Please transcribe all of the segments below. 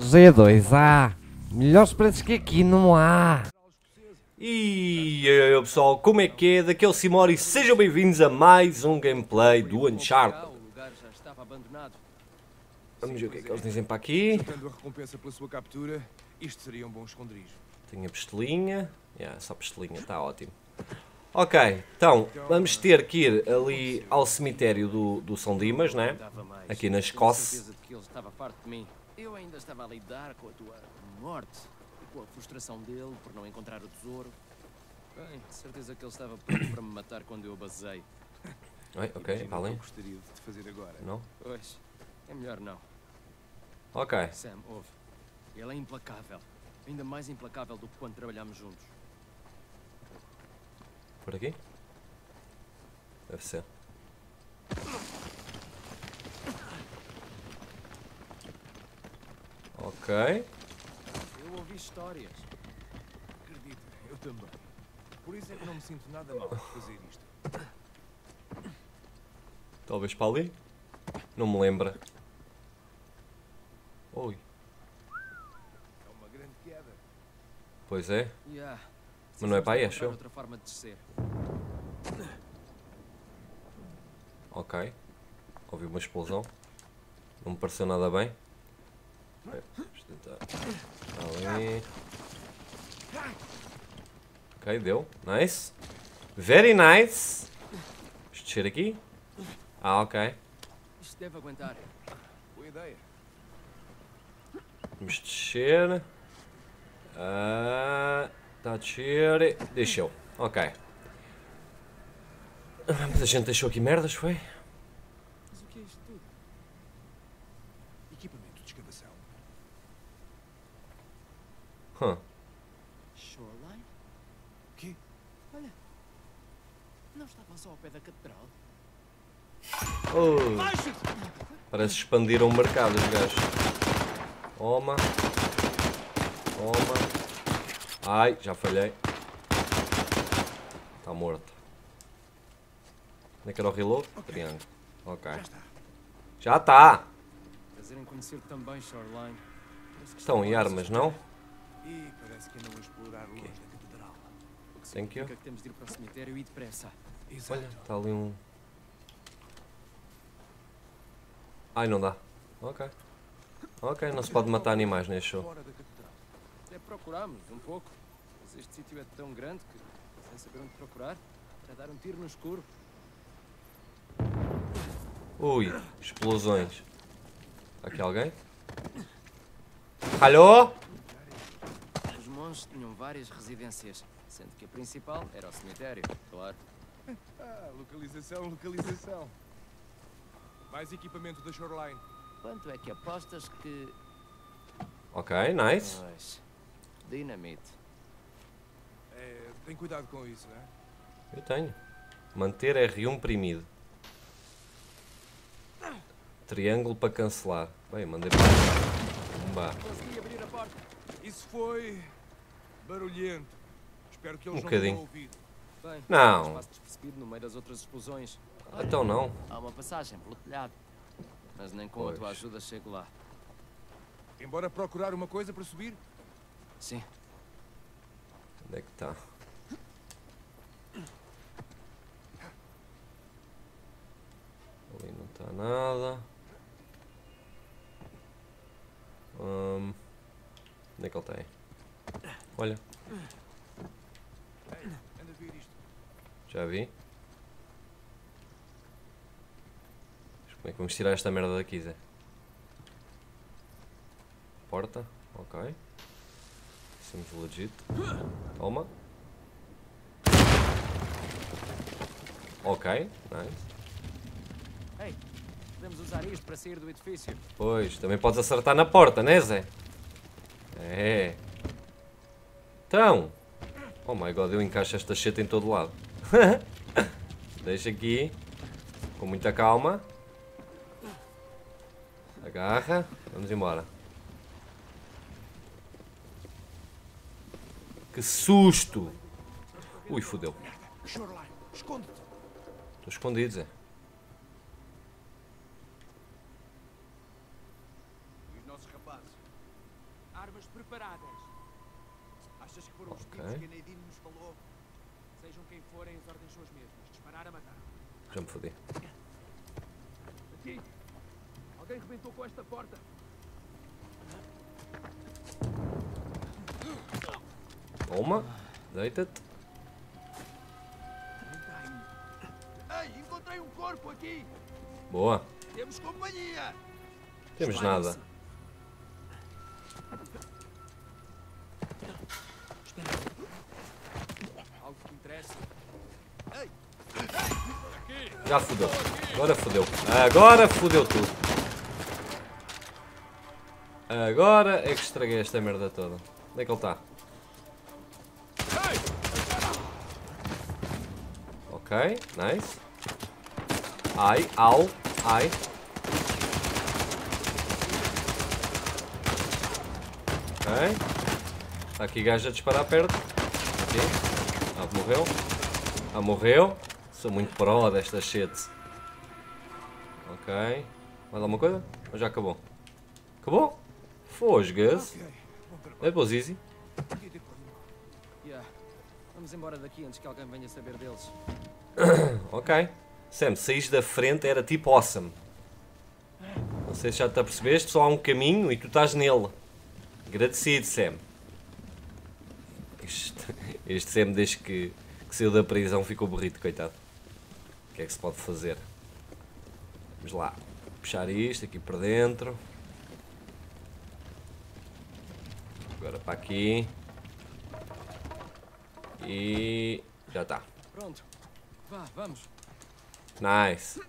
G2A. Melhores preços que aqui não há. E aí pessoal, como é que é? Daqui é o Simori e sejam bem-vindos a mais um gameplay do Uncharted. Vamos ver o que é que eles dizem para aqui. Juntando a recompensa pela sua captura, isto seria um bom esconderijo. Tenho a pistolinha. Só pistolinha, está ótimo. Ok, então vamos ter que ir ali ao cemitério do São Dimas, né? Aqui na Escócia. Eu ainda estava a lidar com a tua morte e com a frustração dele por não encontrar o tesouro. Bem, de certeza que ele estava pronto para me matar quando eu o basei. Ok, Imagina o que valem. eu gostaria de te fazer agora. Não? Pois, é melhor não. Ok. Sam, ouve. Ele é implacável. Ainda mais implacável do que quando trabalhámos juntos. Por aqui? Deve ser. Ok. Eu ouvi histórias. Acredita, eu também. Por isso é que não me sinto nada mal por fazer isto. Talvez para ali? Não me lembra. Oi. É uma grande queda. Pois é. Yeah. Mas não é para aí, Precisamos de acho eu. encontrar outra forma de descer. Ok. Ouvi uma explosão. Não me pareceu nada bem. Vamos tentar. Ali. Ok, deu. Nice. Very nice. Vamos descer aqui. Ok. Isto deve aguentar. Boa ideia. Vamos descer. Está a descer. Deixou. Ok. Mas a gente deixou aqui merdas, foi? Mas o que é isto tudo? Equipamento de escavação. Shoreline? O quê? Olha. Não estava só ao pé da catedral? Oh. Parece que expandiram o mercado os gajos. Toma. Toma. Ai, já falhei. Está morto. Onde é que era o reload? Triângulo. Ok. Já está. Já está. Prazer em conhecer também, Shoreline. Parece que Estão em a armas, não? E parece que andam a explorar longe da catedral. O que Thank you. significa que temos de ir para o cemitério e depressa. Exato. Olha, está ali um... Ai, não dá. Ok. Ok, não se pode matar animais neste show. Fora da catedral. Até procurámos um pouco, mas este sítio é tão grande que, sem saber onde procurar, para dar um tiro no escuro. Ui, explosões. Aqui alguém? Alô? Os monges tinham várias residências, sendo que a principal era o cemitério, claro. Localização, localização. Mais equipamento da Shoreline. Quanto é que apostas que... Ok, nice. Pois, dinamite. Tem cuidado com isso, não é? Eu tenho. Manter R1 premido. Triângulo para cancelar. Bem, mandei para lá. Consegui abrir a porta. Isso foi... barulhento. Espero que eles Um não bocadinho. tenham ouvido. Bem, Não. um espaço despercebido no meio das outras explosões. Então não. Há uma passagem pelo telhado, mas nem com a tua Pois. ajuda chego lá. Embora procurar uma coisa para subir, Sim. Onde é que está? Ali não está nada. Onde é que ele está aí? Olha, anda a ver isto. já vi. Mas como é que vamos tirar esta merda daqui, Zé? Porta, ok. Somos legit. Toma. Ok, nice. Ei, podemos usar isto para sair do edifício. Pois, também podes acertar na porta, né, Zé? É. Então. Oh my god, eu encaixo esta shit em todo lado. Deixa aqui. Com muita calma. Agarra. Vamos embora. Que susto! Ui, fodeu. Shoreline, esconde-te. Estou escondido, Zé. Os nossos rapazes. Armas preparadas. Achas que foram os Ok. tipos que a Nadine nos falou? Sejam quem forem, as ordens são as mesmas. Disparar a matar. Já me fodi. Aqui! Alguém rebentou com esta porta. Toma. Deita-te. Ei, encontrei um corpo aqui! Boa. Temos companhia! Temos nada. Algo que interessa. Já fudeu. Agora fudeu. Agora fudeu tudo. Agora é que estraguei esta merda toda. Onde é que ele está? Ok, nice. Ai, au, ai. Ok. Está aqui gajo a disparar perto. Aqui. Morreu. Morreu. Sou muito pro desta shit. Ok. Mais alguma coisa? Ou já acabou? Acabou? Fosgas. É pôs easy. Yeah. Vamos embora daqui antes que alguém venha saber deles. Ok. Sam, saís da frente era tipo awesome. Não sei se já te apercebeste, só há um caminho e tu estás nele. Agradecido, Sam. Este Sam, desde que saiu da prisão, ficou burrito, coitado. O que é que se pode fazer? Vamos lá. Puxar isto aqui por dentro. Agora para aqui. E já está. Pronto. Vá, vamos. Nice.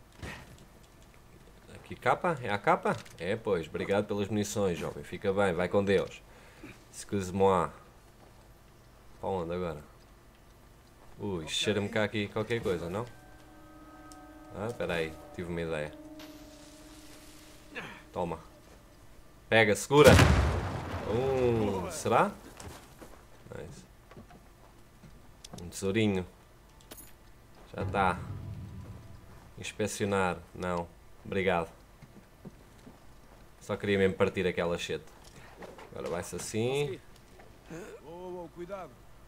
Aqui capa? É a capa? É, pois. Obrigado pelas munições, jovem. Fica bem. Vai com Deus. Excuse-moi. Para onde agora? Ui, cheira-me cá aqui qualquer coisa, não? Ah, espera aí. Tive uma ideia. Toma. Pega, segura. Será? Nice. Um tesourinho. Já está. Inspecionar. Não. Obrigado. Só queria mesmo partir aquela shit. Agora vai-se assim. Oh, cuidado.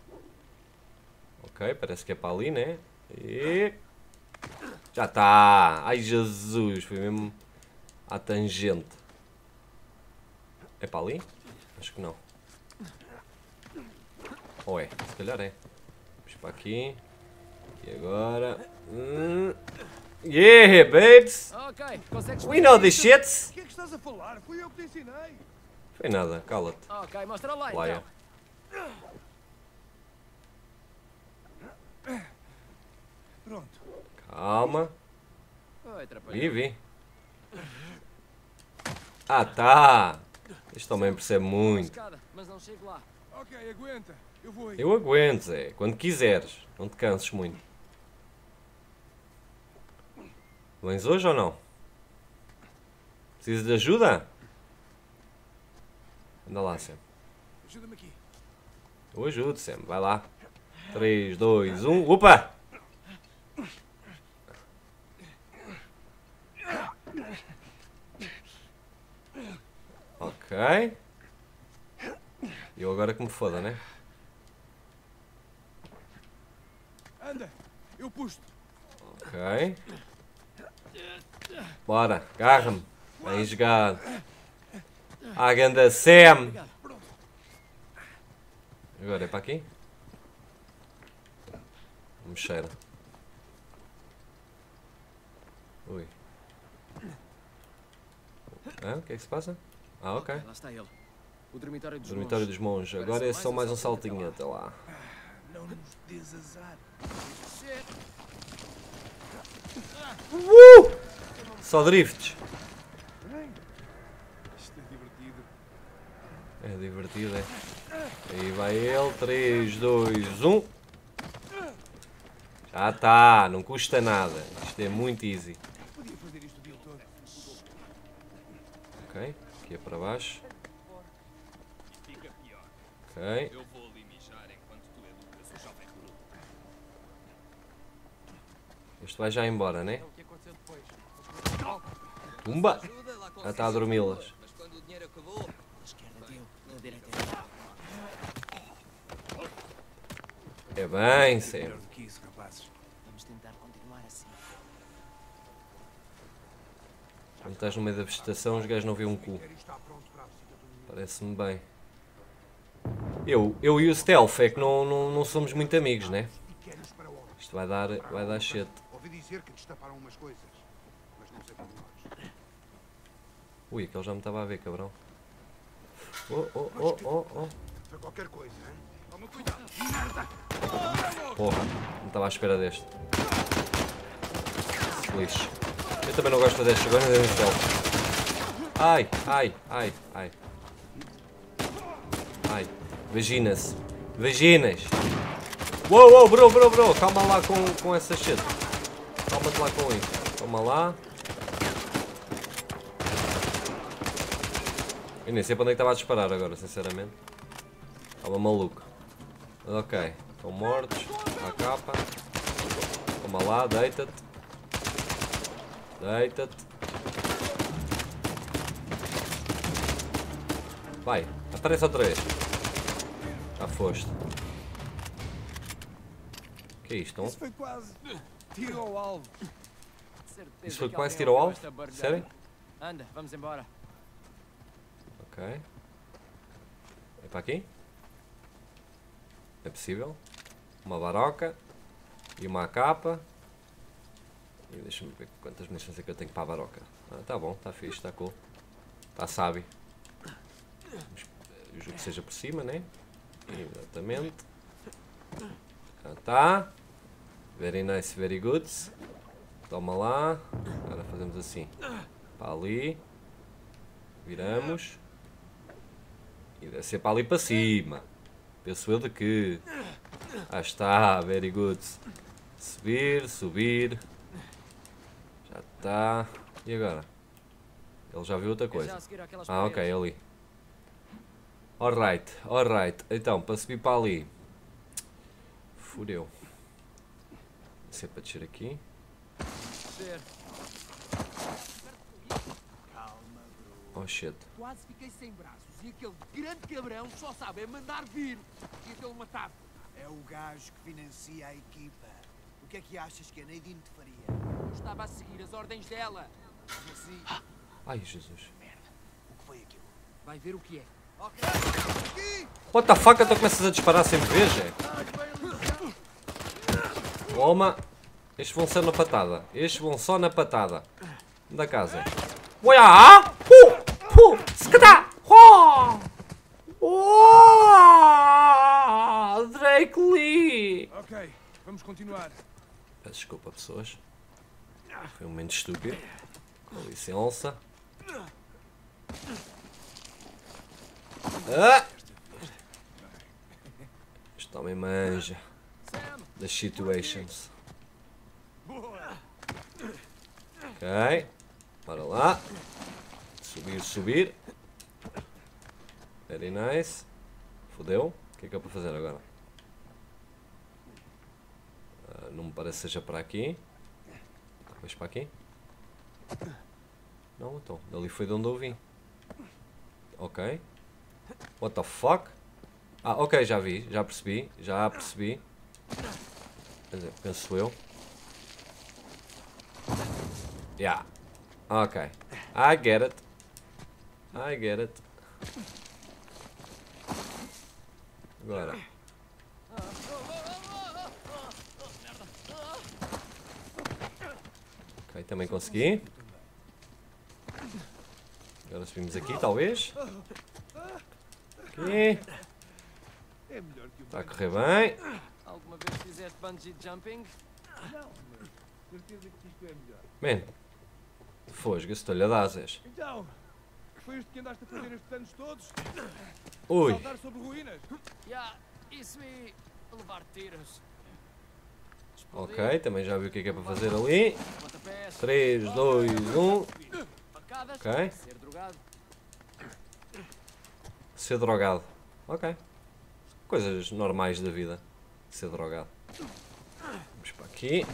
Ok, parece que é para ali, né? E... já está. Ai, Jesus. Foi mesmo à tangente. É para ali? Acho que não. Ou é? Se calhar é. Vamos para aqui. E agora... Yeah, babes! Ok, consegues We know this shit! O que é que estás a falar? Fui eu que te ensinei. Foi nada, cala-te. Ok, mostra lá Laia. então. Pronto. Calma. Oi, trapalhão. Vive. Ah, tá. Isto também percebe muito. Escada, mas não chego lá. Ok, aguenta. Eu vou aí. Eu aguento, Zé. Quando quiseres. Não te canses muito. Vens hoje ou não? Precisas de ajuda? Anda lá, Sam. Ajuda-me aqui. Eu ajudo, Sam. Vai lá. 3, 2, 1. Opa! Ok. Eu agora que me foda, né? Anda, eu puxo. Ok. Bora, agarra-me. Bem jogado. Ah, ganda Sam. Agora é para aqui? Me cheira. Ui. Ah, o que é que se passa? Ah, ok. Lá está ele. O dormitório dos Dormitório dos monges. Agora é só mais um saltinho até lá. Não nos des azar. Só drifts. Isto é divertido. É divertido, é. Aí vai ele. 3, 2, 1. Já está. Não custa nada. Isto é muito easy. Podia fazer isto o dia todo. Ok. Aqui é para baixo. Fica pior. Ok. Eu vou ali mijar enquanto tu educas o jovem recruta. Este vai já embora, né? O que aconteceu depois? Tumba! Já está a dormi-las. Mas quando o dinheiro acabou, À esquerda dele. direita. É bem, Melhor sério. do que isso, rapazes. Vamos tentar continuar assim. Quando estás no meio da vegetação, os gajos não vêem um cu. Quero estar pronto para a visita do menino. Parece-me bem. Eu e o Stealth é que não somos muito amigos, né? Pequenos para onde? Isto vai dar shit. Ouvi dizer que destaparam umas coisas, mas não sei como nós. Ui, aquele já me estava a ver, cabrão. Oh. Foi qualquer coisa, hein? Toma cuidado. Porra, não estava à espera deste. Feliz. Eu também não gosto de destes agora, nem de Stealth. Ai. Vaginas. Uou, bro. Calma lá com essa shit. Calma-te lá com isso. Calma lá. Eu nem sei para onde é que estava a disparar agora, sinceramente. Estava maluco. Ok, estão mortos. À capa. Calma lá, deita-te. Vai, aparece outra vez. Já foste. O que é isto, não? Isso foi quase. Tiro ao alvo. Certeza Isso foi que quase alguém tiro ao ouviu alvo? esta barulhada. Sério? Anda, vamos embora. Ok. É para aqui? É possível? Uma baroca. E uma capa. E deixa-me ver quantas munições é que eu tenho para a baroca. Ah, tá bom, tá fixe, tá cool. Tá sábio. Eu julgo que seja por cima, né? Exatamente. Já tá. Very nice, very good. Toma lá. Agora fazemos assim. Para ali. Viramos. E deve ser para ali para cima. Penso eu de que. Ah está, very good. Subir. Já está. E agora? Ele já viu outra É já coisa. a seguir àquelas Ah, ok, paredes. ali. Alright. Então, para subir para ali. Fudeu. Isso é para descer aqui. Descer. Oh shit. Quase fiquei sem braços e aquele grande cabrão só sabe é mandar vir. E ele matava. É o gajo que financia a equipa. O que é que achas que a Nadine te faria? Eu estava a seguir as ordens dela. Mas assim, Ai, Jesus. o que foi aquilo? Vai ver o que é. Ok, aqui! What the fuck? Então começas a disparar sem me ver, Jé? Toma. Estes vão ser na patada. Estes vão só na patada. Da casa. Uia! Skata! Drake Lee! Ok, vamos continuar. Peço desculpa, pessoas. Foi um momento estúpido. Com licença. Ah! Este homem manja das situations. Ok. Bora lá. Subir. Very nice. Fodeu. O que é para fazer agora? Não me parece que seja para aqui. Talvez para aqui. Não, então. Dali foi de onde eu vim. Ok. What the fuck? Ah, ok, já vi. Já percebi. Quer dizer, penso eu. Yeah. Ok. I get it. Agora. Ok, também consegui. Agora subimos aqui, talvez. Aqui. É melhor que o Está a correr bem. Alguma vez fizeste bungee jumping? Não, mas certeza que isto é melhor. Man. Fosga, estou-lhe a dar asas. Então, foi isto que andaste a fazer estes anos todos? Ui. Saltar sobre ruínas? Já, isso e levar tiros. Ok, também já vi o que é para fazer ali. Pontapés, 3, 2, 1. facadas, Ok. ser drogado. Ser drogado. Ok. Coisas normais da vida. Ser drogado. Vamos para aqui.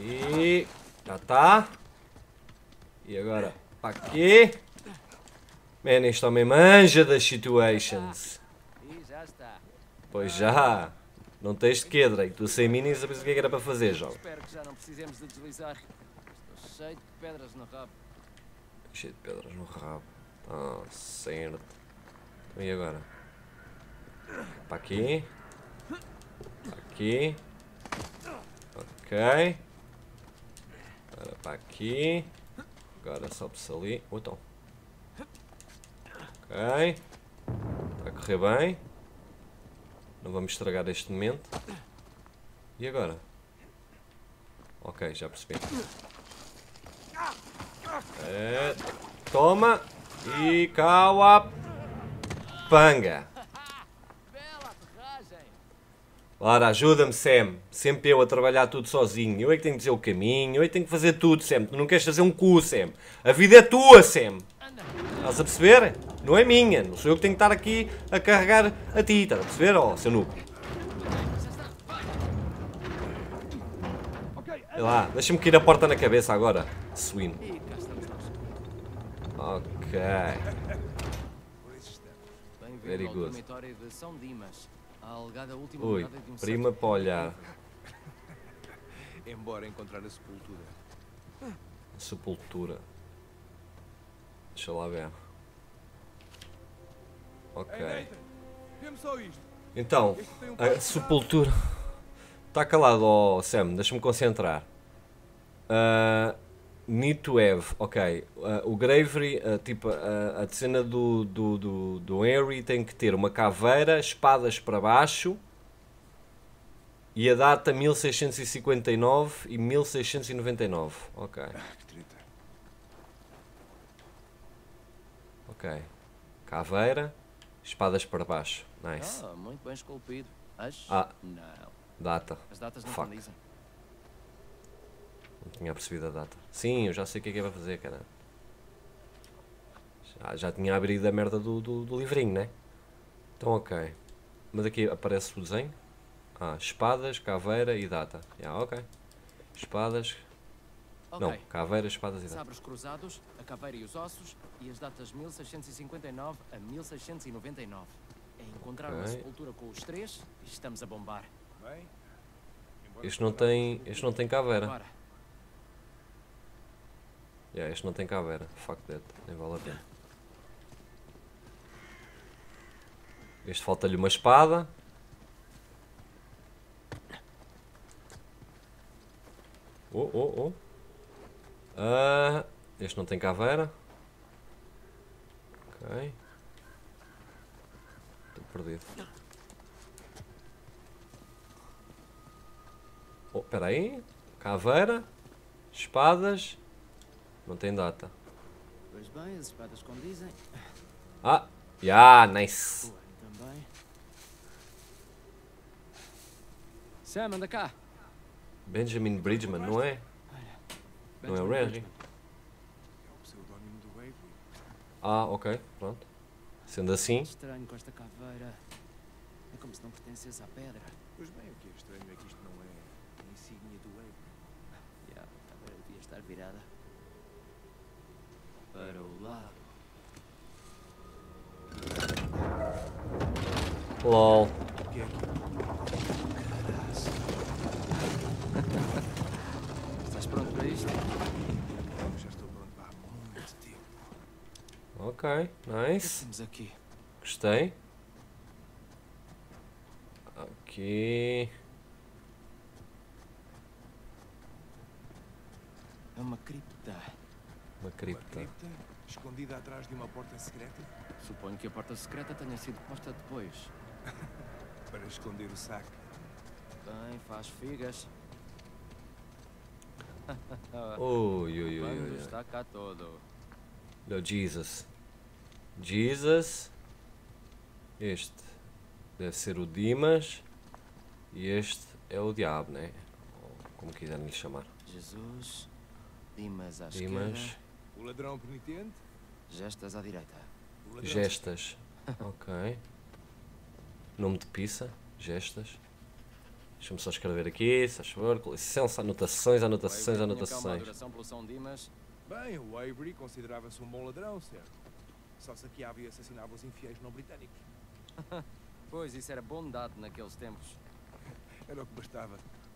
E já está. E agora para aqui. Man, este homem manja das situations. E já está. Pois já. Não tens de quê, Drake? Tu sem mim nem sabes o que é que era para fazer, jovem. Espero que já não precisemos de deslizar. Estou cheio de pedras no rabo. Cheio de pedras no rabo. Ah, certo. Então e agora? Para aqui. Para aqui. Ok. Agora para aqui. Agora sobe-se ali. Então. Ok. Está a correr bem. Não vamos estragar este momento. E agora? Ok, já percebi. Toma. E caua. Panga. Bela aterragem! Ora, ajuda-me, Sam. Sempre eu a trabalhar tudo sozinho. Eu é que tenho que dizer o caminho. Eu é que tenho que fazer tudo, Sam. Tu não queres fazer um cu, Sam. A vida é tua, Sam. Estás a perceber? Não é minha. Não sou eu que tenho que estar aqui a carregar a ti. Estás a perceber, ó, seu noob? Sei lá, deixa-me cair a porta na cabeça agora. Swing. E cá estamos nós. Ok. Very Bem-vindo ao good. dormitório de São Dimas. A alegada última Ui, morada de um prima certo- para olhar. Embora encontrar a sepultura. Sepultura. Deixa lá ver. Ok. Ei, Nathan, dê-me só isto. Então, Este tem um a par- sepultura. Está calado, oh, Sam, deixa-me concentrar. Need to have, ok. O Gravery, tipo, a cena do Henry tem que ter uma caveira, espadas para baixo e a data 1659 e 1699. Ok, Que treta. ok. Caveira, espadas para baixo. Nice. Ah, muito bem esculpido. Acho? Ah. Não. Data. As datas não Fuck. condizem. Não tinha percebido a data. Sim, eu já sei o que é para fazer, cara. Já tinha abrido a merda do livrinho, né? Então, ok. Mas aqui aparece o desenho. Ah, espadas, caveira e data. Ok. Espadas. Ok. Não, caveira, espadas e data. Sabres cruzados, a caveira e os ossos e as datas 1659 a 1699. É encontrar uma Ok. sepultura com os três e estamos a bombar. Bem, embora Este não tem caveira. Agora, Este não tem caveira. Fuck that. Nem vale a pena. Este falta-lhe uma espada. Oh. Este não tem caveira. Ok. Estou perdido. Oh, espera aí. Caveira. Espadas. Não tem data. pois bem, as espadas condizem. Ah! Nice. O ano também. Sam, anda cá. Benjamin Bridgman, não é? Não é o Benjamin Randy? Bridgman. é o pseudónimo do Avery. Ah, ok. Pronto. Sendo assim. Estranho com esta caveira. É como se não pertencesse à pedra. Pois bem, o que é estranho é que isto não é a insígnia do Avery. A caveira devia estar virada para o lado. LOL. O que é aquilo? Estás pronto para isto? Já estou pronto há muito tempo. Ok. O que Nice. temos aqui? Gostei. Aqui. É uma cripta. Uma Uma cripta. cripta escondida atrás de uma porta secreta Suponho que a porta secreta tenha sido posta depois. para esconder o saque. Bem, faz figas. Ui. Quando está cá todo. Olha o Jesus. Jesus. Este deve ser o Dimas. E este é o diabo, né? Ou como quiserem lhe chamar. Jesus, Dimas à Dimas. esquerda, O ladrão penitente. gestas à direita. O ladrão Gestas. Ok. Nome de pizza. Gestas. Deixa-me só escrever aqui, se faz favor. Com licença, anotações. O Avery tinha cá uma adoração pelo São Dimas. Bem, o Avery considerava-se um bom ladrão, certo? Só saqueava e assassinava os infiéis não britânicos. Pois, isso era bondade naqueles tempos. Era o que bastava.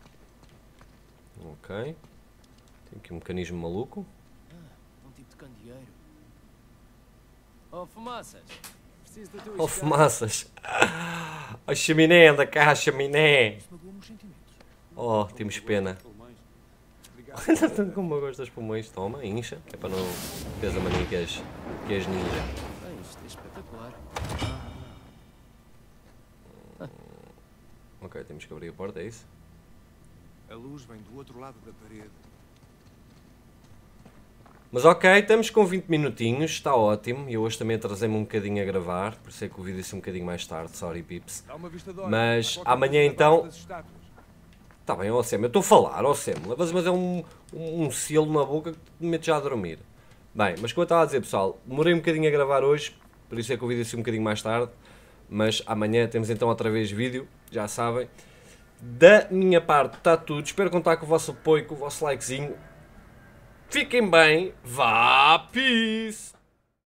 Ok. Tem aqui um mecanismo maluco. Um tipo de candeeiro. Oh, fumaças! Preciso do teu Oh, isqueiro. fumaças. A chaminé, anda cá, a chaminé. Isso magoou-me os sentimentos. Oh, temos pena. Pulmões. Tanto como eu gosto das pulmões. Toma, incha. É para não teres a mania que és ninja. Bem, isto é espetacular. Ok, temos que abrir a porta, é isso? A luz vem do outro lado da parede. Mas ok, estamos com 20 minutinhos, está ótimo. E eu hoje também atrasei-me um bocadinho a gravar, por isso é que o vídeo ia ser um bocadinho mais tarde, sorry pips. Dá uma vista de olhos. Mas Há qualquer amanhã coisa então... debaixo das estátuas. Está bem, ó Sam, eu estou a falar, ó Sam, mas é um selo na boca que me mete já a dormir. Bem, mas como eu estava a dizer pessoal, demorei um bocadinho a gravar hoje, por isso é que o vídeo ia ser um bocadinho mais tarde. Mas amanhã temos então outra vez vídeo, já sabem. Da minha parte está tudo, espero contar com o vosso apoio, com o vosso likezinho. Fiquem bem, vá, peace!